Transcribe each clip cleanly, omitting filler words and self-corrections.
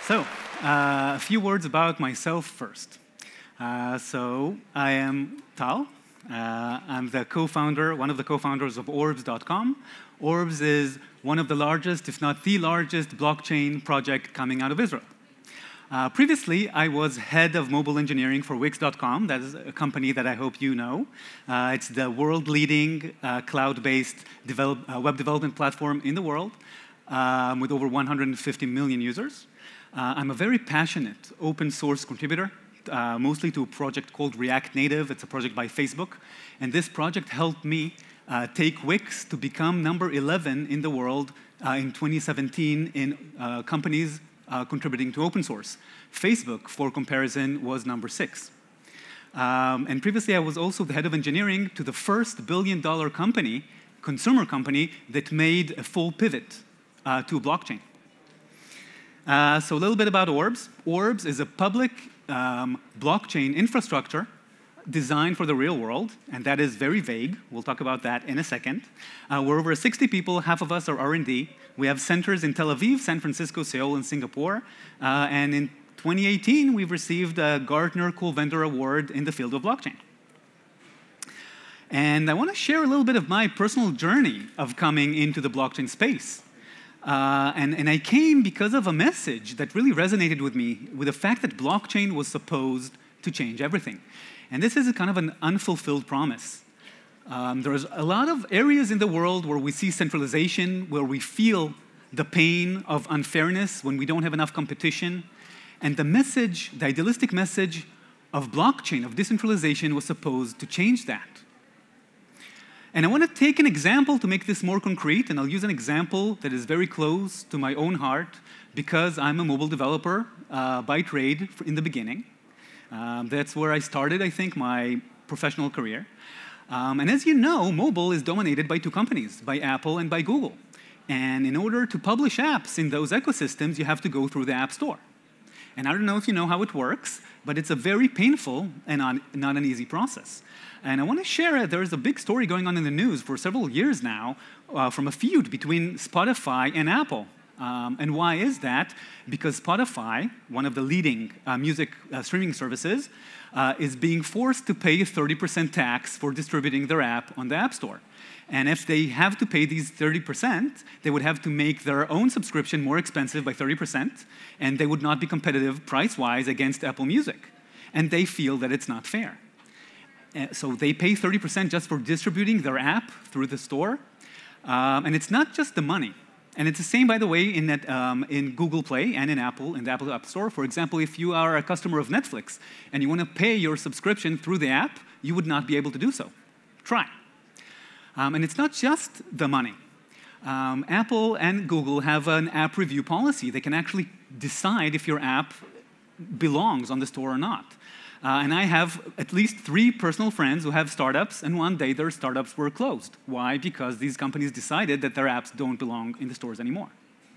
So, a few words about myself first. So, I am Tal. I'm the co-founder, one of the co-founders of Orbs.com. Orbs is one of the largest, if not the largest, blockchain project coming out of Israel. Previously, I was head of mobile engineering for Wix.com. That is a company that I hope you know. It's the world-leading cloud-based web development platform in the world with over 150 million users. I'm a very passionate open-source contributor, mostly to a project called React Native. It's a project by Facebook. And this project helped me take Wix to become number 11 in the world in 2017 in companies contributing to open source. Facebook, for comparison, was number 6. And previously, I was also the head of engineering to the first billion-dollar company, consumer company, that made a full pivot to blockchain. So a little bit about Orbs. Orbs is a public blockchain infrastructure designed for the real world, and that is very vague. We'll talk about that in a second. We're over 60 people. Half of us are R&D. We have centers in Tel Aviv, San Francisco, Seoul, and Singapore. And in 2018, we've received a Gartner Cool Vendor Award in the field of blockchain. And I want to share a little bit of my personal journey of coming into the blockchain space. And I came because of a message that really resonated with me, with the fact that blockchain was supposed to change everything. And this is a kind of an unfulfilled promise. There's a lot of areas in the world where we see centralization, where we feel the pain of unfairness when we don't have enough competition. And the message, the idealistic message of blockchain, of decentralization, was supposed to change that. And I want to take an example to make this more concrete, and I'll use an example that is very close to my own heart because I'm a mobile developer by trade in the beginning. That's where I started, I think, my professional career. And as you know, mobile is dominated by two companies, by Apple and by Google. And in order to publish apps in those ecosystems, you have to go through the App Store. And I don't know if you know how it works, but it's a very painful and not an easy process. And I want to share, there's a big story going on in the news for several years now from a feud between Spotify and Apple. And why is that? Because Spotify, one of the leading music streaming services, is being forced to pay a 30% tax for distributing their app on the App Store. And if they have to pay these 30%, they would have to make their own subscription more expensive by 30%, and they would not be competitive price-wise against Apple Music. And they feel that it's not fair. So they pay 30% just for distributing their app through the store. And it's not just the money. And it's the same, by the way, in Google Play and in the Apple App Store. For example, if you are a customer of Netflix and you want to pay your subscription through the app, you would not be able to do so. Try. And it's not just the money. Apple and Google have an app review policy. They can actually decide if your app belongs on the store or not. And I have at least 3 personal friends who have startups, and one day their startups were closed. Why? Because these companies decided that their apps don't belong in the stores anymore.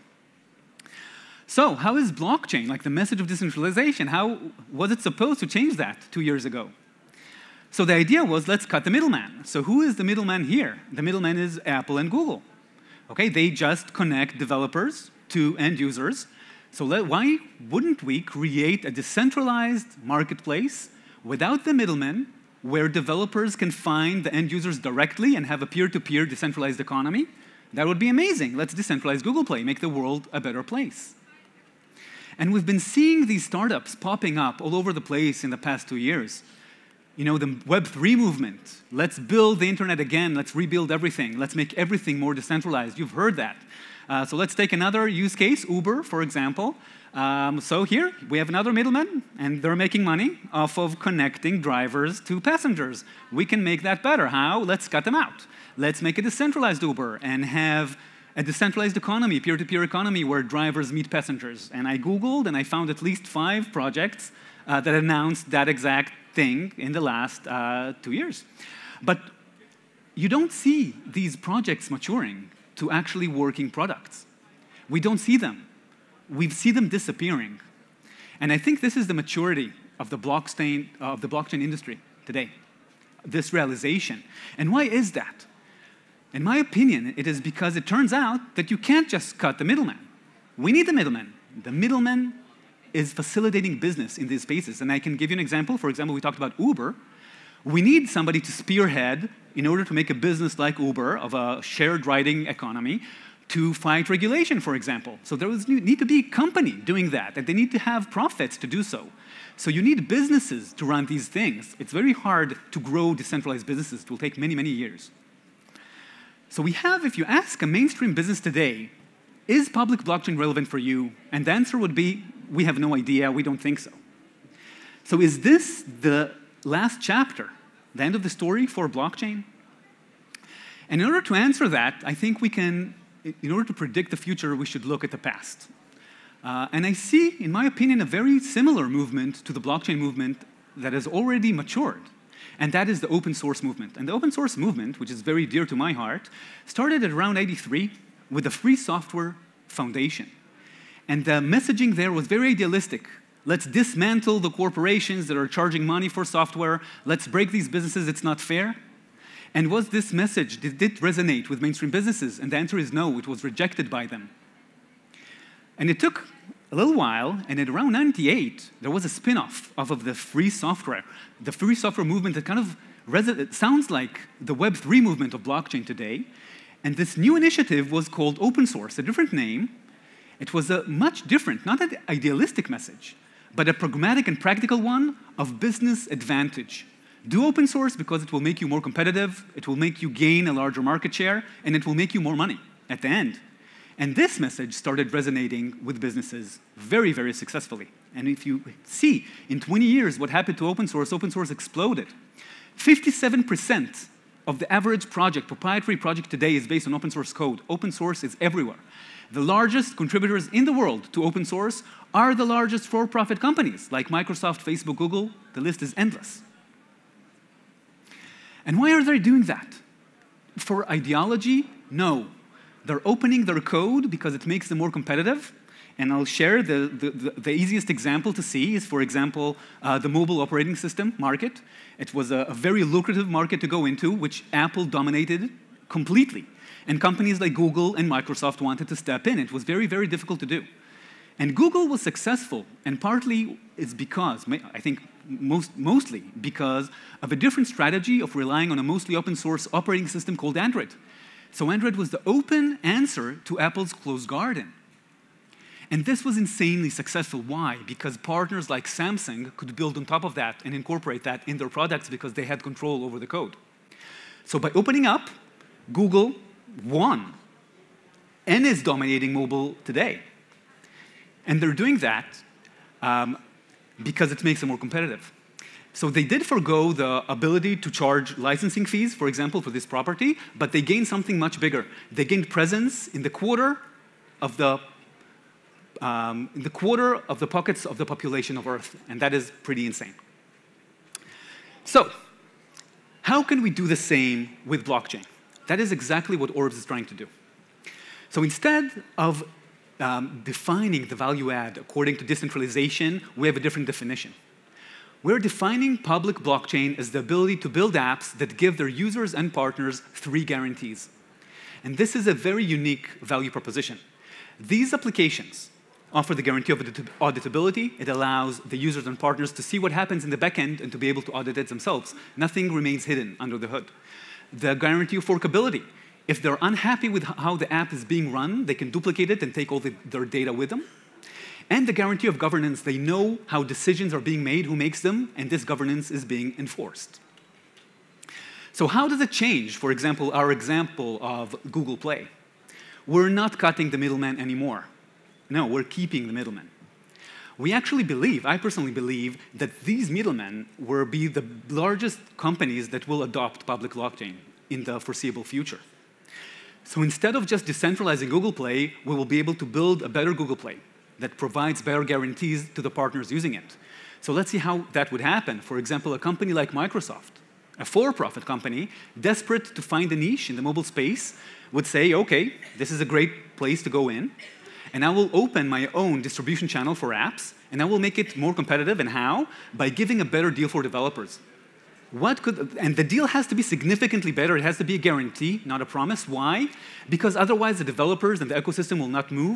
So how is blockchain, like the message of decentralization, how was it supposed to change that 2 years ago? So the idea was, let's cut the middleman. So who is the middleman here? The middleman is Apple and Google. Okay, they just connect developers to end users. So why wouldn't we create a decentralized marketplace without the middleman, where developers can find the end users directly and have a peer-to-peer decentralized economy? That would be amazing. Let's decentralize Google Play, make the world a better place. And we've been seeing these startups popping up all over the place in the past 2 years. You know, the Web3 movement. Let's build the internet again. Let's rebuild everything. Let's make everything more decentralized. You've heard that. So let's take another use case, Uber, for example. So here, we have another middleman, and they're making money off of connecting drivers to passengers. We can make that better. How? Let's cut them out. Let's make a decentralized Uber and have a decentralized economy, peer-to-peer economy, where drivers meet passengers. And I Googled, and I found at least 5 projects that announced that exact thing in the last 2 years. But you don't see these projects maturing to actually working products. We don't see them. We see them disappearing. And I think this is the maturity of the blockchain industry today, this realization. And why is that? In my opinion, it is because it turns out that you can't just cut the middleman. We need the middleman. The middleman is facilitating business in these spaces. And I can give you an example. For example, we talked about Uber. We need somebody to spearhead in order to make a business like Uber of a shared riding economy to fight regulation, for example. So there need to be a company doing that, and they need to have profits to do so. So you need businesses to run these things. It's very hard to grow decentralized businesses. It will take many, many years. So we have, if you ask a mainstream business today, is public blockchain relevant for you? And the answer would be, we have no idea, we don't think so. So is this the last chapter, the end of the story for blockchain? And in order to answer that, I think we can, in order to predict the future, we should look at the past. And I see, in my opinion, a very similar movement to the blockchain movement that has already matured. And that is the open source movement. And the open source movement, which is very dear to my heart, started at around '83 with the Free Software Foundation. And the messaging there was very idealistic. Let's dismantle the corporations that are charging money for software. Let's break these businesses. It's not fair. And was this message, did it resonate with mainstream businesses? And the answer is no, it was rejected by them. And it took a little while, and at around '98, there was a spin-off of the free software movement that kind of sounds like the Web3 movement of blockchain today. And this new initiative was called open source, a different name. It was a much different, not an idealistic message, but a pragmatic and practical one of business advantage. Do open source because it will make you more competitive, it will make you gain a larger market share, and it will make you more money at the end. And this message started resonating with businesses very, very successfully. And if you see, in 20 years, what happened to open source exploded. 57% of the average project, proprietary project today is based on open source code. Open source is everywhere. The largest contributors in the world to open source are the largest for-profit companies, like Microsoft, Facebook, Google. The list is endless. And why are they doing that? For ideology? No. They're opening their code because it makes them more competitive. And I'll share the easiest example to see is, for example, the mobile operating system market. It was a very lucrative market to go into, which Apple dominated completely. And companies like Google and Microsoft wanted to step in. It was very, very difficult to do. And Google was successful, and partly it's because, I think mostly because of a different strategy of relying on a mostly open source operating system called Android. So Android was the open answer to Apple's closed garden. And this was insanely successful. Why? Because partners like Samsung could build on top of that and incorporate that in their products because they had control over the code. So by opening up, Google won and is dominating mobile today. And they're doing that because it makes them more competitive. So they did forgo the ability to charge licensing fees, for example, for this property, but they gained something much bigger. They gained presence in the quarter of the pockets of the population of Earth, and that is pretty insane. So, how can we do the same with blockchain? That is exactly what Orbs is trying to do. So instead of defining the value add according to decentralization, we have a different definition. We're defining public blockchain as the ability to build apps that give their users and partners 3 guarantees. And this is a very unique value proposition. These applications offer the guarantee of auditability. It allows the users and partners to see what happens in the backend and to be able to audit it themselves. Nothing remains hidden under the hood. The guarantee of forkability. If they're unhappy with how the app is being run, they can duplicate it and take all their data with them. And the guarantee of governance. They know how decisions are being made, who makes them, and this governance is being enforced. So how does it change, for example, our example of Google Play? We're not cutting the middleman anymore. No, we're keeping the middleman. We actually believe, I personally believe, that these middlemen will be the largest companies that will adopt public blockchain in the foreseeable future. So instead of just decentralizing Google Play, we will be able to build a better Google Play that provides better guarantees to the partners using it. So let's see how that would happen. For example, a company like Microsoft, a for-profit company, desperate to find a niche in the mobile space, would say, OK, this is a great place to go in, and I will open my own distribution channel for apps, and I will make it more competitive. And how? By giving a better deal for developers. And the deal has to be significantly better. It has to be a guarantee, not a promise. Why? Because otherwise the developers and the ecosystem will not move.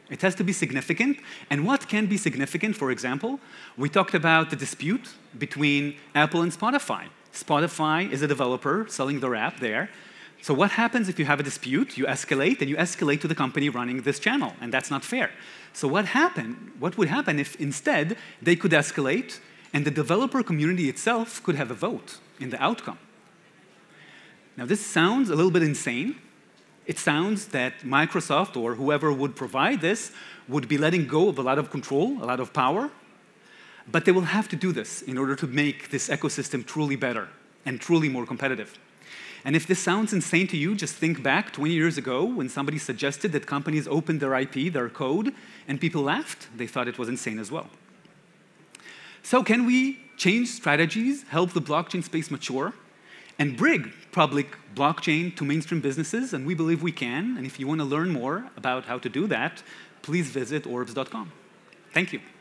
It has to be significant. And what can be significant, for example, we talked about the dispute between Apple and Spotify. Spotify is a developer selling their app there. So what happens if you have a dispute? You escalate, and you escalate to the company running this channel, and that's not fair. So what would happen if instead they could escalate, and the developer community itself could have a vote in the outcome? Now, this sounds a little bit insane. It sounds that Microsoft or whoever would provide this would be letting go of a lot of control, a lot of power, but they will have to do this in order to make this ecosystem truly better and truly more competitive. And if this sounds insane to you, just think back 20 years ago when somebody suggested that companies open their IP, their code, and people laughed. They thought it was insane as well. So can we change strategies, help the blockchain space mature, and bring public blockchain to mainstream businesses? And we believe we can. And if you want to learn more about how to do that, please visit Orbs.com. Thank you.